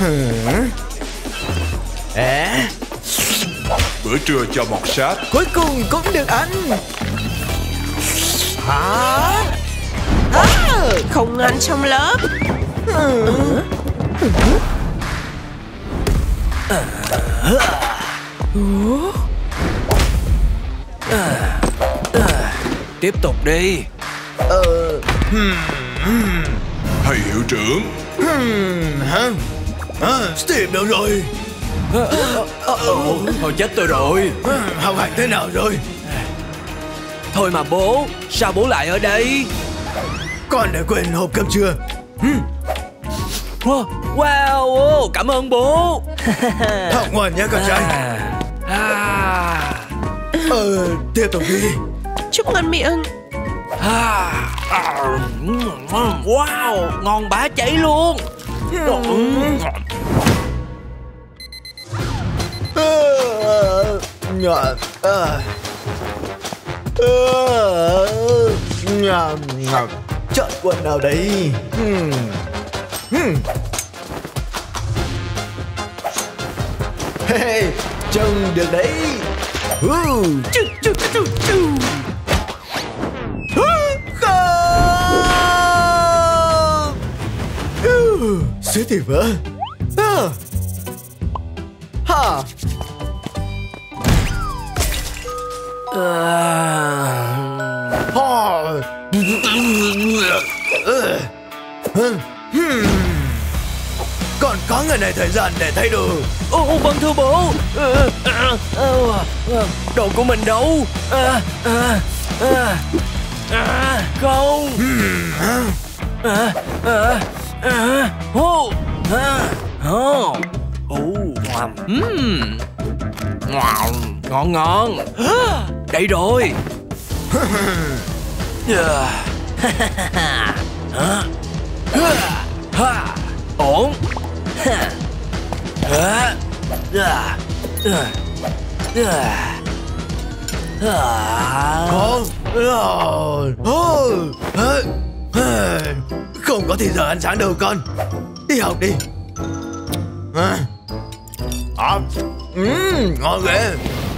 Bữa trưa cho mọt sách. Cuối cùng cũng được ăn. Hả? Không ăn trong lớp. Tiếp tục đi. Thầy hiệu trưởng. Steve đâu rồi? Thôi chết tôi rồi. Học hành thế nào rồi? Thôi mà bố, sao bố lại ở đây? Con đã quên hộp cơm trưa. Wow, cảm ơn bố. Học ngoan nhé con trai. Tiếp tục đi. Chúc ngon miệng. Wow, ngon bá cháy luôn. Chọn quần nào đấy? Hey, trông được đấy. Suýt thì vỡ. Còn có người này thời gian để thay đồ. Vâng thưa bố. Đồ của mình đâu? Không. Ngon ngon. Đây rồi. Ổn. Không có thì giờ ăn sáng đâu con. Đi học đi. Ngon ghê.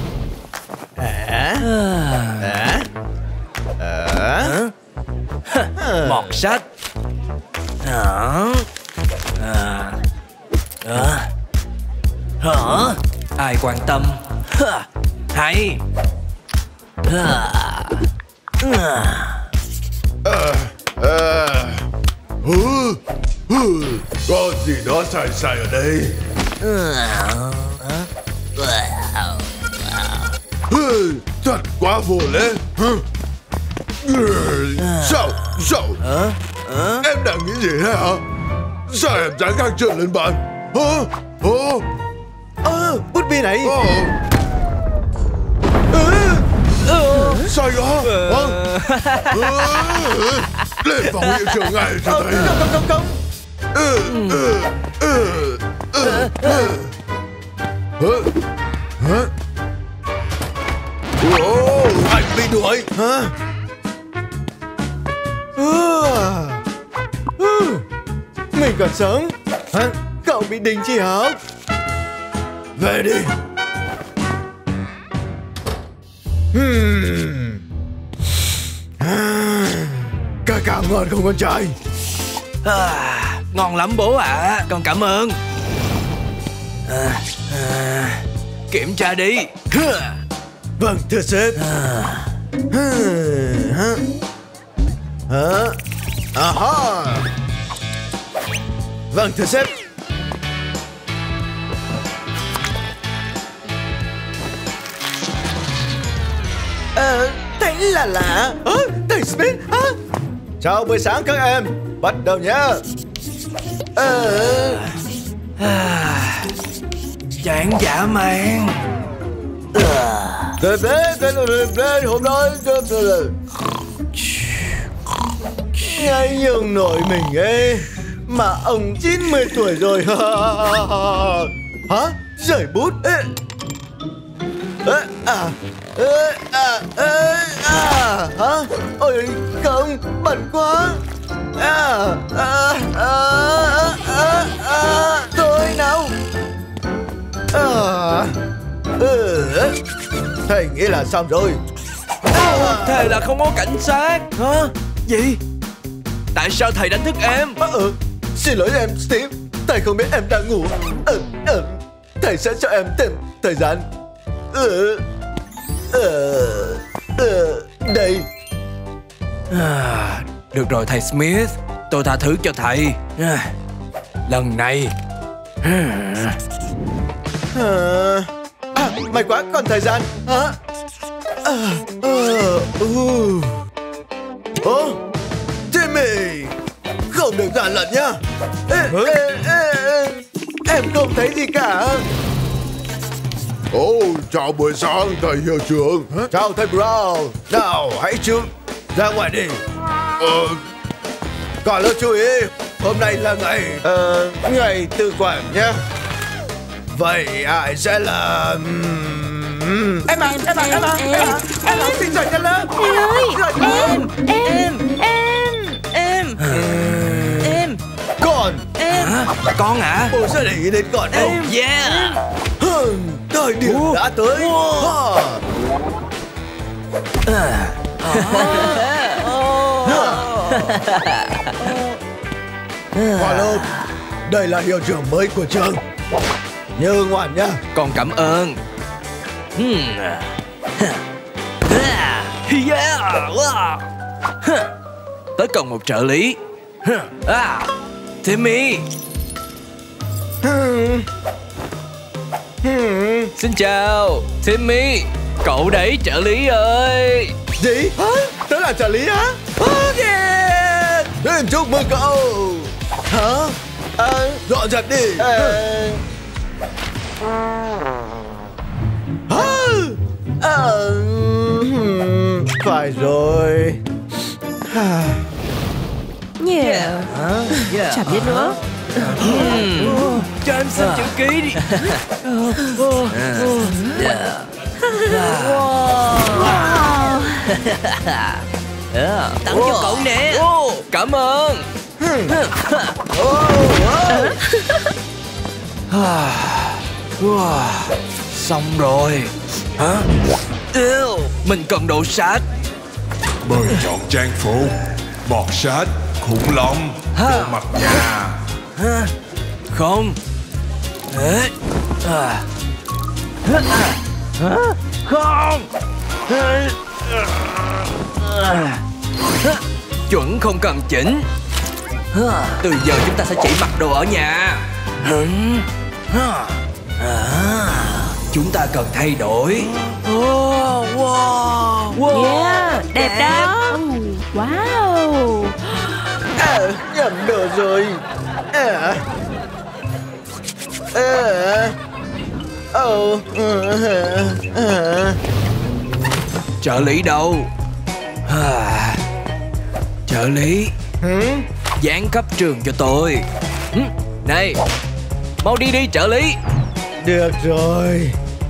Mọt sách. Ai quan tâm. Hay. Có gì đó sai sai ở đây. Thật quá vô lễ. Sao? Em đang nghĩ gì thế hả? Sao em dám gác chân lên bàn? Bút bi này. Sao vậy? Lên phòng hiệu trưởng ngay cho thầy. Không. Anh bị đuổi. Mình còn sống. Cậu bị đình chỉ học. Về đi. Ca ca ngon không con trai? Ngon lắm bố ạ. Con cảm ơn. Kiểm tra đi. Vâng thưa sếp. Vâng thưa sếp. Thấy là lạ. Thầy Smith. Chào buổi sáng các em. Bắt đầu nhé. Chán dã man. Hôm nay ngay nhường nổi mình ấy. Mà ông 90 tuổi rồi. Hả? Rời bút. Hả? Ôi không, bẩn quá. Thôi nào. thầy nghĩ là xong rồi. Thế là không có cảnh sát hả? Gì? Tại sao thầy đánh thức em? Xin lỗi em Steve, thầy không biết em đang ngủ. Thầy sẽ cho em thêm thời gian. Đây. Được rồi thầy Smith, tôi tha thứ cho thầy. Lần này may quá còn thời gian. Timmy, không được gian lận nhá. Em không thấy gì cả. Chào buổi sáng thầy hiệu trưởng. Chào thầy Brown. Nào hãy chịu ra ngoài đi. Còn lưu chú ý, hôm nay là ngày tự quản nhé. Vậy ai sẽ là... Em xin giỏi cho lớp. Em Con hả? Tôi sẽ để ý đến con đâu. Yeah. Thời điểm đã tới. Hòa Lộn, đây là hiệu trưởng mới của trường. Nhớ ngoan nhá. Con cảm ơn. Tớ cần một trợ lý. Timmy. Xin chào Timmy. Cậu đấy trợ lý ơi. Gì? Hả? Tớ là trợ lý á? Yeah! Chúc mừng cậu. Hả? Dọn dẹp đi. Phải rồi. Chả biết nữa. Cho em xin chữ ký đi. Tặng cho cậu nè. Cảm ơn. Xong rồi. Hả? Mình cần đồ sách. Mời chọn trang phục, bọt sách, khủng long, bộ mặt nhà. Không. Không. Chuẩn không cần chỉnh. Từ giờ chúng ta sẽ chỉ mặc đồ ở nhà. Chúng ta cần thay đổi. Yeah, đẹp đó. Wow. Nhầm đồ rồi. Trợ lý đâu? Trợ lý, dán khắp trường cho tôi. Này, mau đi đi trợ lý. Được rồi.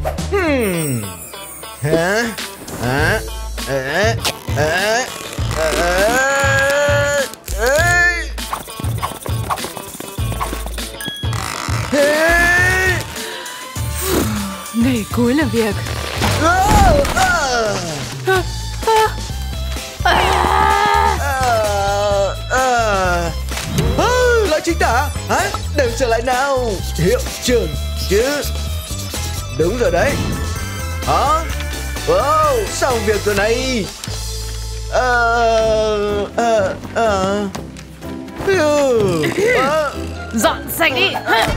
Ngày cuối làm việc. Lại chính tả. Đừng trở lại nào. Hiệu trưởng chứ. Đúng rồi đấy. Xong việc rồi này. Dọn sạch đi.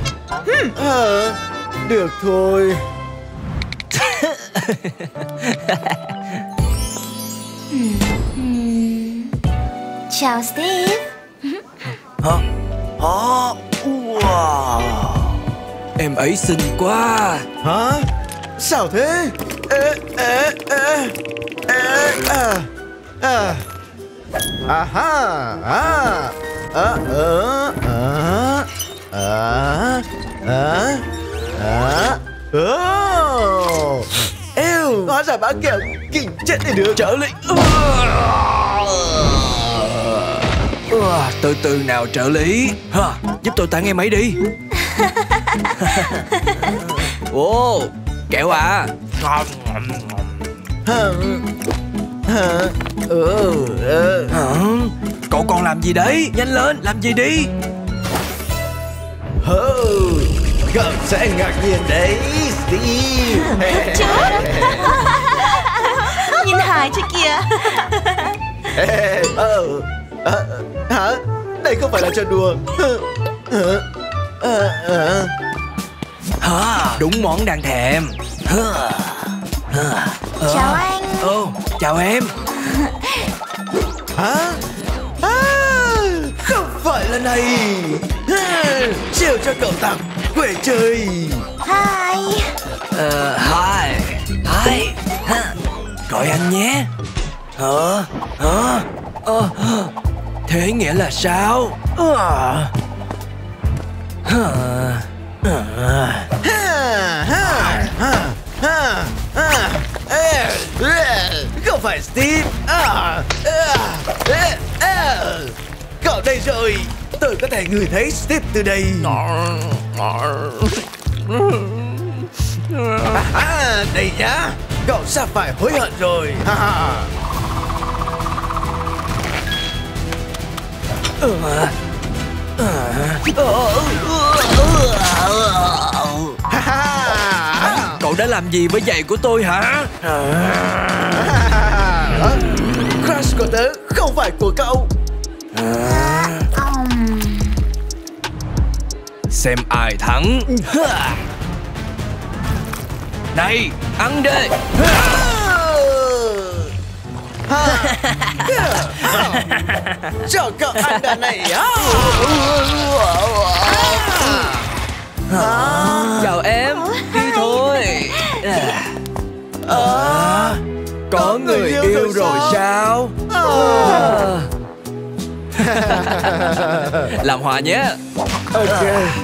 Được thôi. Chào Steve. Wow. Em ấy xinh quá. Hả? Sao thế? Hóa ra bá kẹo kinh chết đi được. Trợ lý. Từ từ nào trợ lý. Giúp tôi tặng em ấy đi. kẹo à. Cậu còn làm gì đấy? Nhanh lên, làm gì đi. Cậu sẽ ngạc nhiên đấy, Steve. Chứ nhìn hài chứ kìa. Hả? Đây không phải là trò đùa. Đúng món đang thèm. Chào anh. Chào em. Hả? Không phải là này. Chiều cho cậu tặng quê chơi. Hi. Hi. Gọi anh nhé. Thế nghĩa là sao? Không phải Steve. Cậu đây rồi. Tôi có thể ngửi thấy Steve từ đây. Đây nhá. Cậu sẽ phải hối hận rồi. Cậu đã làm gì với giày của tôi hả? Crush của tớ không phải của cậu. Xem ai thắng. Này, ăn đi. Cho cậu ăn đàn này. Chào em, đi thôi. Có người yêu rồi sao? Làm hòa nhé. Ok.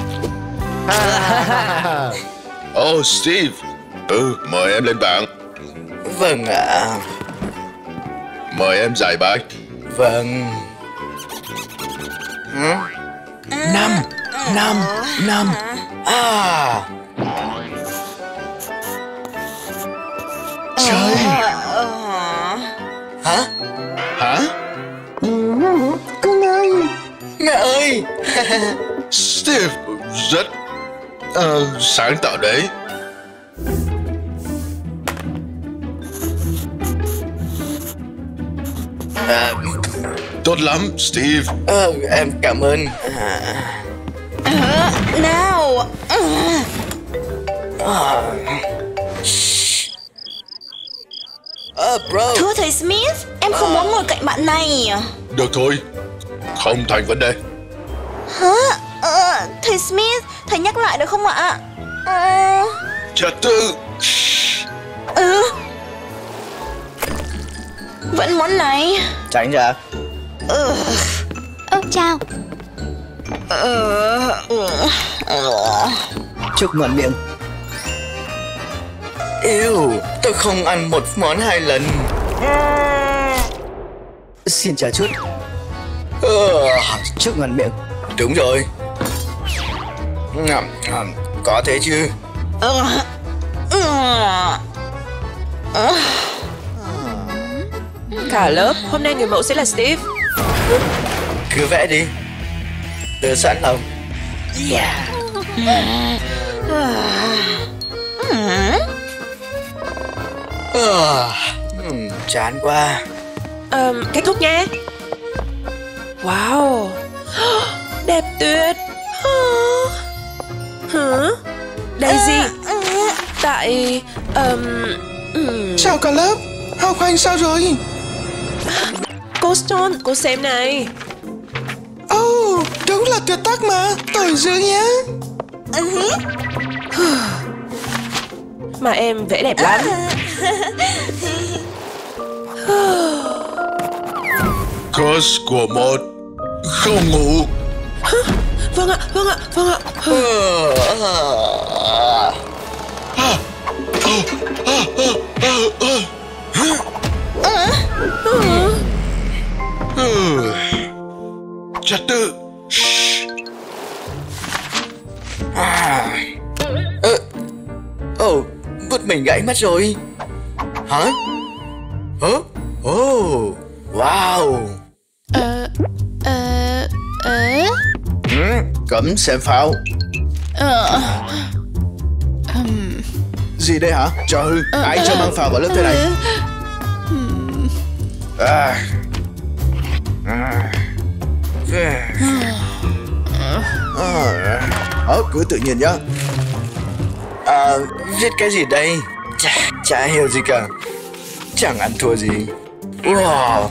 Steve. Mời em lên bảng. Vâng ạ. Mời em giải bài. Vâng. 5. Trời. Hả? Mẹ ơi. Steve rất sáng tạo đấy. Tốt lắm, Steve. Em cảm ơn. Nào. Bro. Thưa thầy Smith, em không muốn ngồi cạnh bạn này. Được thôi, không thành vấn đề. Hả? Thầy Smith, thầy nhắc lại được không ạ? Trật tự. Vẫn món này. Tránh ra. Chào. Chúc ngon miệng. Yêu, tôi không ăn một món 2 lần. Xin chào chút. Chúc ngon miệng. Đúng rồi. Có thế chứ. Cả lớp, hôm nay người mẫu sẽ là Steve. Cứ vẽ đi. Tớ sẵn lòng. Chán quá. Kết thúc nha. Wow, đẹp tuyệt. Hả? Daisy. Tại Chào cả lớp. Học hành sao rồi? cô Stone, cô xem này. Đúng là tuyệt tác mà. Tồi dữ nhé. Mà em vẽ đẹp lắm. Curse của một không ngủ. Vâng ạ. Trật tự. Vứt mình gãy mất rồi. Hả? Oh, wow. Cấm xem pháo. Gì đây hả? Trời, ai cho mang pháo vào lớp thế này? Cứ tự nhiên nhá. Viết cái gì đây? Chả hiểu gì cả. Chẳng ăn thua gì. Wow.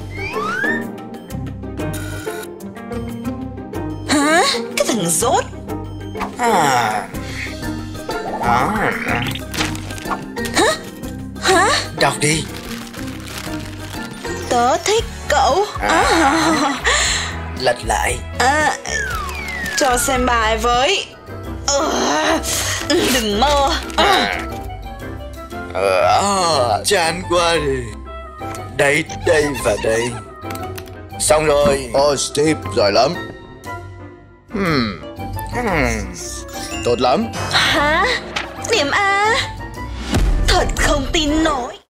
Hả? Cái thằng dốt. Hả? Đọc đi. Tớ thích cậu. Lật lại. Cho xem bài với. Đừng mơ. Chán quá đi. Đây, đây và đây. Xong rồi. Steve, giỏi lắm. Tốt lắm. Hả? Điểm A. Thật không tin nổi.